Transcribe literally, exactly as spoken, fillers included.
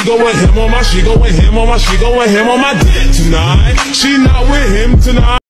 go with him on my, she go with him on my, she go with him on my dick tonight. She not with him tonight.